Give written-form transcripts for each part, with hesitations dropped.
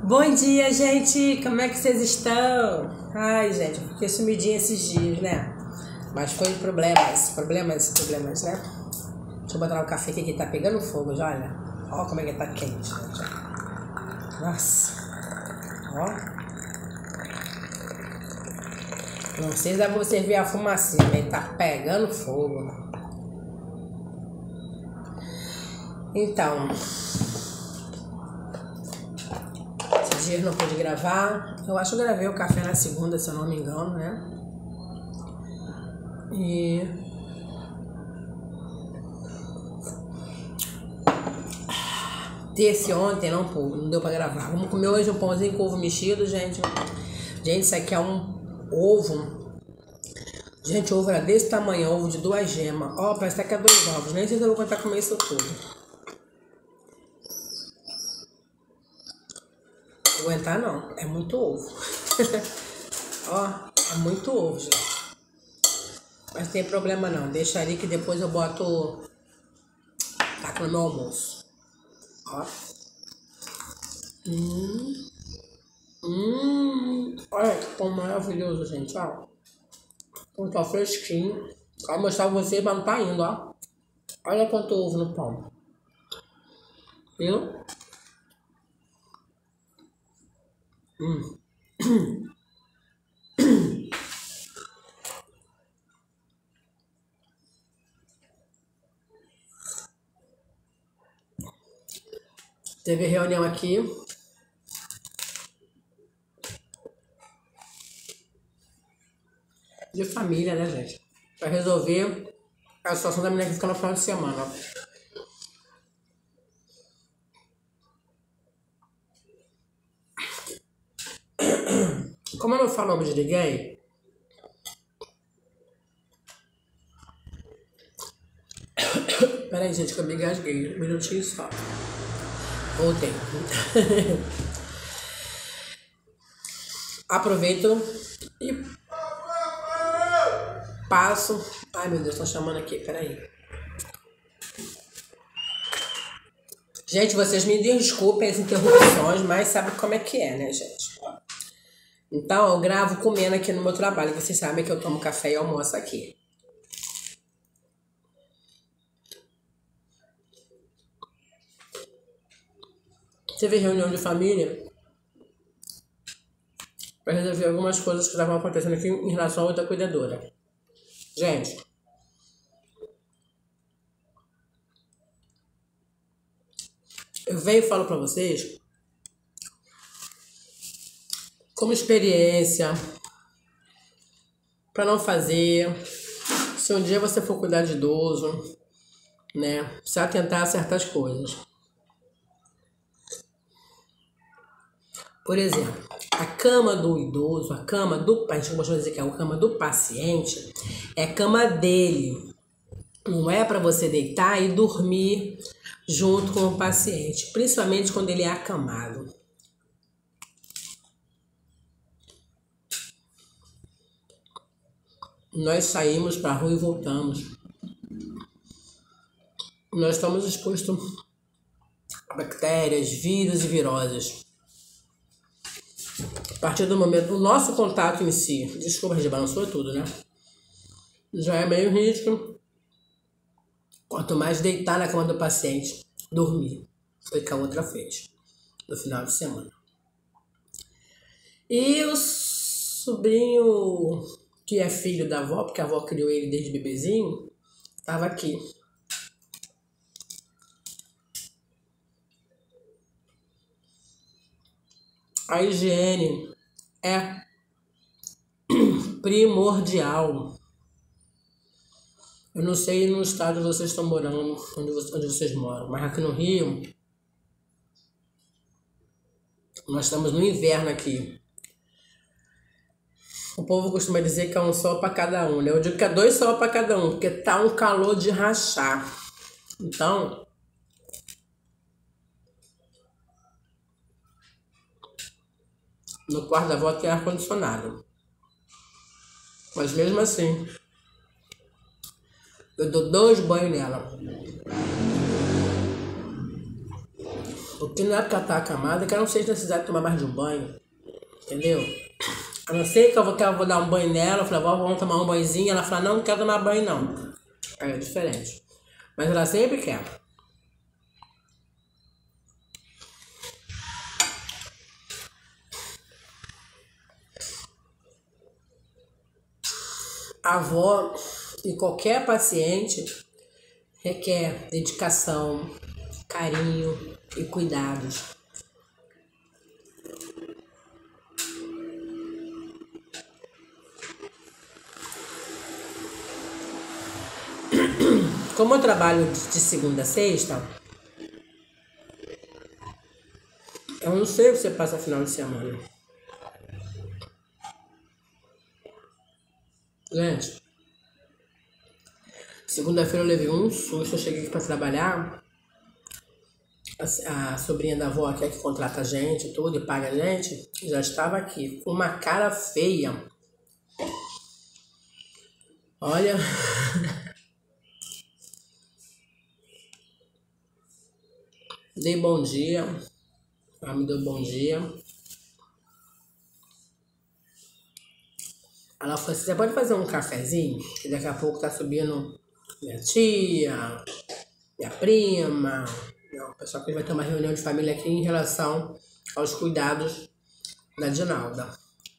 Bom dia, gente! Como é que vocês estão? Ai, gente, eu fiquei sumidinha esses dias, né? Mas foi problemas, né? Deixa eu botar o café aqui que tá pegando fogo, já, olha. Ó como é que tá quente, gente. Nossa. Ó. Não sei se dá pra você ver a fumacinha, mas tá pegando fogo. Então... esses dias não pude gravar. Eu acho que eu gravei o café na segunda, se eu não me engano, né? E... terça ontem não deu pra gravar. Vamos comer hoje um pãozinho com ovo mexido, gente. Gente, isso aqui é um ovo. Gente, o ovo era desse tamanho, ovo de 2 gemas. Ó, parece que é 2 ovos. Nem sei se eu vou tentar comer isso tudo. Vou aguentar não, é muito ovo. Ó, é muito ovo, gente. Mas não tem problema não, deixa ali que depois eu boto... taco no meu almoço. Ó. Olha que pão maravilhoso, gente, ó. Pão tá fresquinho. Quero mostrar pra vocês, mas não tá indo, ó. Olha quanto ovo no pão. Viu? Teve reunião aqui. De família, né, gente? Pra resolver a situação da menina que fica no final de semana. Como eu não falo nome de ninguém, peraí, gente, que eu me engasguei. Um minutinho só. Voltei. Aproveito e passo. Ai, meu Deus, estão chamando aqui, peraí. Gente, vocês me desculpem as interrupções, mas sabe como é que é, né, gente? Então, eu gravo comendo aqui no meu trabalho. Vocês sabem que eu tomo café e almoço aqui. Teve reunião de família para resolver algumas coisas que estavam acontecendo aqui em relação a outra cuidadora. Gente, eu venho e falo para vocês como experiência para não fazer. Se um dia você for cuidar de idoso, né, precisa atentar a certas coisas. Por exemplo, a cama do idoso, a gente gosta de dizer que é a cama do paciente, é a cama dele. Não é para você deitar e dormir junto com o paciente, principalmente quando ele é acamado. Nós saímos para a rua e voltamos. Nós estamos expostos a bactérias, vírus e viroses. A partir do momento, o nosso contato em si, desculpa, a gente balançou tudo, né? Já é meio risco. Quanto mais deitar na cama do paciente, dormir. Foi o que a outra fez no final de semana. E o sobrinho, que é filho da avó, porque a avó criou ele desde bebezinho, estava aqui. A higiene é primordial. Eu não sei no estado que vocês estão morando, onde vocês moram, mas aqui no Rio, nós estamos no inverno aqui. O povo costuma dizer que é um sol para cada um, né? Eu digo que é 2 sol para cada um, porque tá um calor de rachar. Então, no quarto da avó tem ar-condicionado. Mas mesmo assim, eu dou 2 banhos nela. Porque não é porque ela tá acamada que ela não sente necessidade de tomar mais de um banho. Entendeu? A não ser que eu vou dar um banho nela, eu falei, vamos tomar um banhozinho. Ela fala, não quero tomar banho não. Aí é diferente. Mas ela sempre quer. A avó e qualquer paciente requer dedicação, carinho e cuidados. Como eu trabalho de segunda a sexta, eu não sei se você passa final de semana. Gente, segunda-feira eu levei um susto, eu cheguei aqui pra trabalhar, a sobrinha da avó que é que contrata a gente, tudo, e paga a gente, já estava aqui, com uma cara feia. Olha... Dei bom dia, ela me deu bom dia. Ela falou assim, você pode fazer um cafezinho? Que daqui a pouco tá subindo minha tia, minha prima, o pessoal que vai ter uma reunião de família aqui em relação aos cuidados da Dinalda.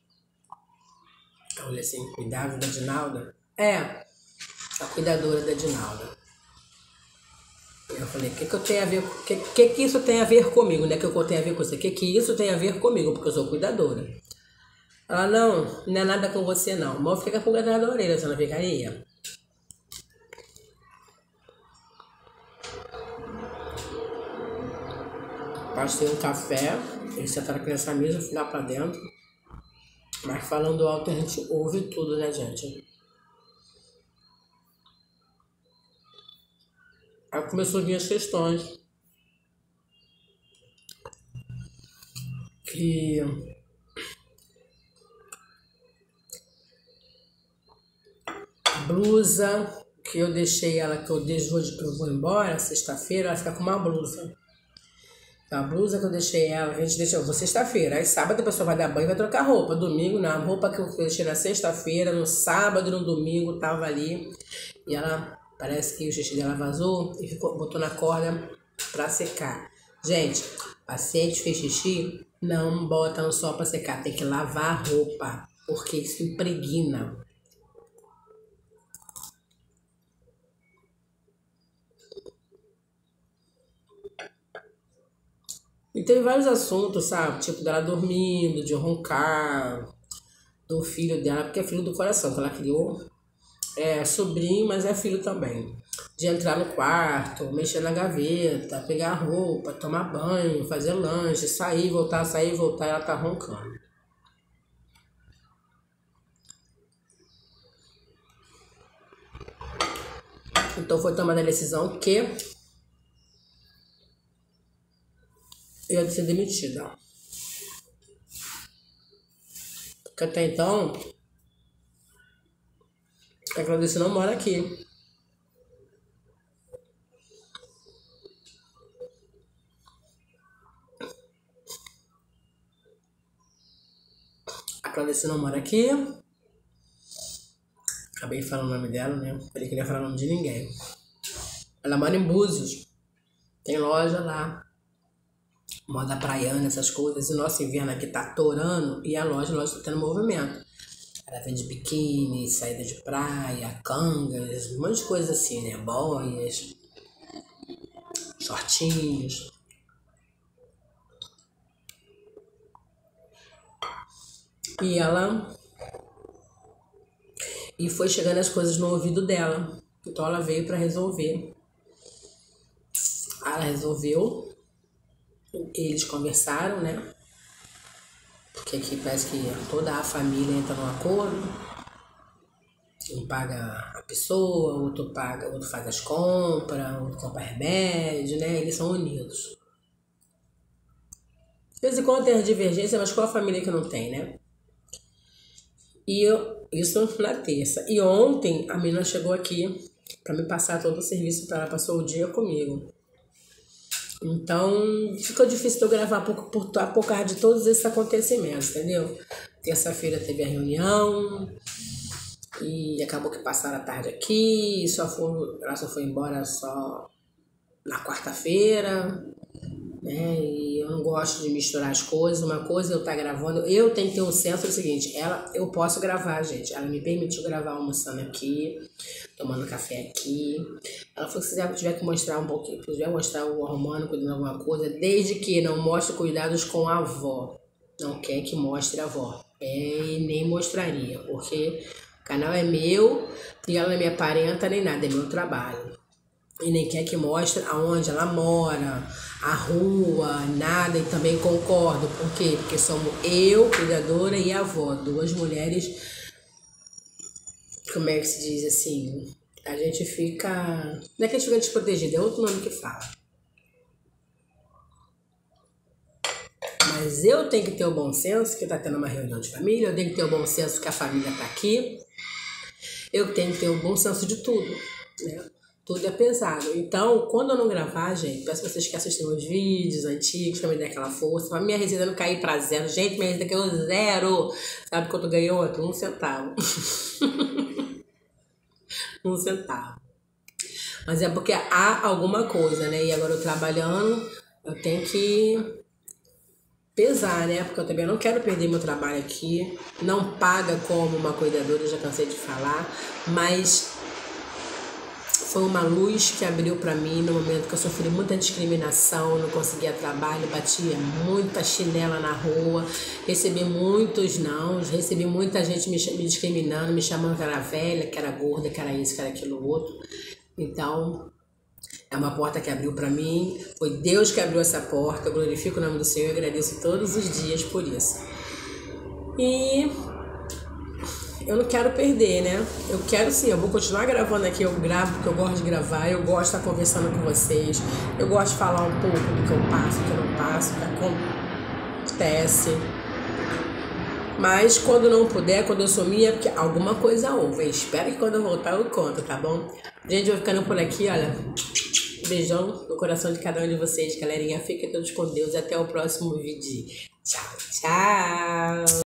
Eu olhei assim, cuidado da Dinalda? É, a cuidadora da Dinalda. Eu falei, o que eu tenho a ver, que isso tem a ver comigo, né? Que eu tenho a ver com você, que isso tem a ver comigo, porque eu sou cuidadora. Ela, não é nada com você não. Mas fica com o gato na orelha, você não ficaria? Passei um café, eles sentaram aqui nessa mesa, fui lá pra dentro. Mas falando alto a gente ouve tudo, né, gente? Aí começou a vir as questões. Que a blusa que eu deixei ela, que eu deixo hoje que eu vou embora, sexta-feira, ela fica com uma blusa. A blusa que eu deixei ela, a gente deixou, vou sexta-feira. Aí sábado a pessoa vai dar banho e vai trocar roupa. Domingo, na roupa que eu deixei na sexta-feira, no sábado e no domingo tava ali. E ela, parece que o xixi dela vazou e botou na corda pra secar. Gente, paciente fez xixi, não bota no sol pra secar. Tem que lavar a roupa, porque isso impregna. E tem vários assuntos, sabe? Tipo, dela dormindo, de roncar, do filho dela, porque é filho do coração, que ela criou. É sobrinho, mas é filho também. De entrar no quarto, mexer na gaveta, pegar roupa, tomar banho, fazer lanche, sair, voltar, e ela tá roncando. Então foi tomada a decisão que eu ia ser demitida. Porque até então, a Claudice não mora aqui. A Claudice não mora aqui. Acabei falando o nome dela, né? Falei que não ia falar o nome de ninguém. Ela mora em Búzios. Tem loja lá. Moda praiana, essas coisas. E o nosso inverno aqui tá torando e a loja tá tendo movimento. Ela vende biquíni, saída de praia, cangas, um monte de coisa assim, né? Boias, shortinhos. E foi chegando as coisas no ouvido dela. Então ela veio pra resolver. Ela resolveu. Eles conversaram, né? Porque aqui parece que toda a família entra num acordo. Um paga a pessoa, outro faz as compras, outro compra remédio, né? Eles são unidos. De vez em quando tem as divergências, mas qual a família que não tem, né? Isso na terça. E ontem a menina chegou aqui pra me passar todo o serviço, ela passou o dia comigo. Então, ficou difícil de eu gravar por causa de todos esses acontecimentos, entendeu? Terça-feira teve a reunião e acabou que passaram a tarde aqui, ela só foi embora só na quarta-feira, né? E eu não gosto de misturar as coisas. Uma coisa eu estar gravando, eu tenho que ter um senso do seguinte, eu posso gravar, gente. Ela me permitiu gravar almoçando aqui, tomando café aqui. Ela falou que se tiver que mostrar um pouquinho, se tiver mostrar o hormônio, cuidando de alguma coisa, desde que não mostre cuidados com a avó. Não quer que mostre a avó. E nem mostraria, porque o canal é meu e ela não é minha parenta nem nada, é meu trabalho. E nem quer que mostre aonde ela mora, a rua, nada, e também concordo. Por quê? Porque somos eu, cuidadora, e a avó, duas mulheres, como é que se diz assim, a gente fica, não é que a gente fica desprotegida, é outro nome que fala. Mas eu tenho que ter o bom senso que tá tendo uma reunião de família, eu tenho que ter o bom senso que a família tá aqui, eu tenho que ter o bom senso de tudo, né? Tudo é pesado. Então, quando eu não gravar, gente, peço que vocês que assistem meus vídeos antigos, pra me dar aquela força, pra minha receita não cair pra zero. Gente, minha receita caiu zero. Sabe quanto eu ganhei ontem? 1 centavo. 1 centavo. Mas é porque há alguma coisa, né? E agora eu trabalhando, eu tenho que pesar, né? Porque eu também não quero perder meu trabalho aqui. Não paga como uma cuidadora, eu já cansei de falar. Mas foi uma luz que abriu pra mim no momento que eu sofri muita discriminação, não conseguia trabalho, batia muita chinela na rua, recebi muitos nãos, recebi muita gente me discriminando, me chamando que era velha, que era gorda, que era isso, que era aquilo outro. Então, é uma porta que abriu pra mim, foi Deus que abriu essa porta, eu glorifico o nome do Senhor e agradeço todos os dias por isso. E eu não quero perder, né? Eu quero sim, eu vou continuar gravando aqui, eu gravo porque eu gosto de gravar, eu gosto de estar conversando com vocês, eu gosto de falar um pouco do que eu passo, do que eu não passo, do que acontece. Mas quando não puder, quando eu sumir, é porque alguma coisa houve. Eu espero que quando eu voltar eu conto, tá bom? Gente, eu vou ficando por aqui, olha. Beijão no coração de cada um de vocês, galerinha. Fiquem todos com Deus e até o próximo vídeo. Tchau, tchau!